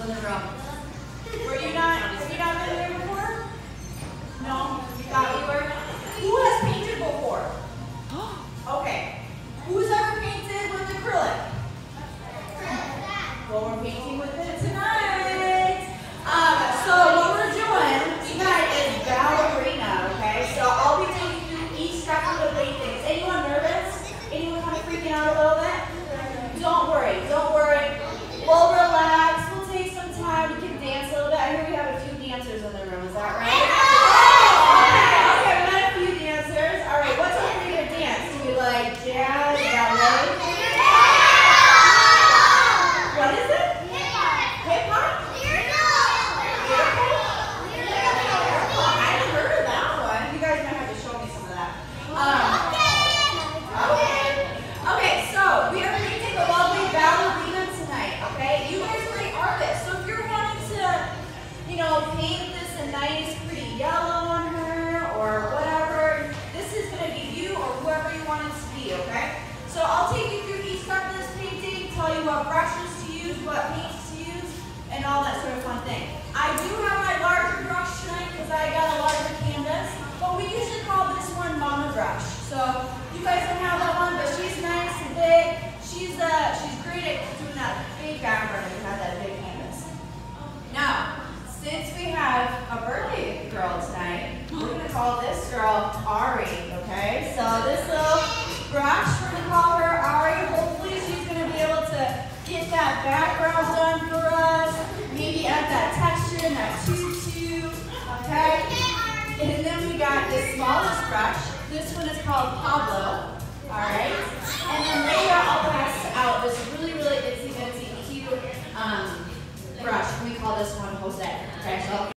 in the room. Have you not been there before? No? You thought you were? Who has painted before? Okay. Who's ever painted with acrylic? Well, we're painting with it tonight. So what we're doing tonight is Ballerina, okay? So I'll be taking you through each step of the painting. Is anyone nervous? Anyone kind of freaking out a little bit? Don't worry, don't worry. We'll relax, we'll take some time, we can dance a little bit. I hear we have a few dancers in the room, is that right? Okay, we got a few dancers. All right, what's your favorite dance? Do you like jazz, ballet? What is it? Hip hop? I haven't heard of that one. You guys might have to show me some of that. Okay, so we are painting the lovely Ballerina tonight, okay? You guys are great artists, so if you're wanting to, paint this a nice, pretty yellow on her or whatever, this is going to be you or whoever you want it to be, okay? So I'll take you through each step of this painting, tell you what brushes to use, what paints to use, and all that sort of fun thing. I do have my larger brush tonight because I got a larger canvas, but we usually call this one Mama Brush. So you guys don't have that one, but she's nice and big. She's great at doing that big background if you have that big canvas. Now, since we have a birthday girl tonight, we're going to call this girl Ari, okay? So this little brush, we're going to call her Ari. Hopefully she's going to be able to get that background done for us, maybe add that texture and that tutu, okay? And then we got this smallest brush. This one is called Pablo, all right? And then later I'll pass out this really, really itsy bitsy cute brush. We call this one Jose, okay? So